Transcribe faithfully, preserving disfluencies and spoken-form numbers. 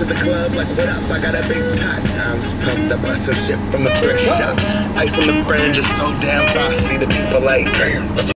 to the club like, what up? I got a big pot. I'm just pumped up on some shit from the thrift shop. Ice on the fringe is so damn frosty. The people like, damn.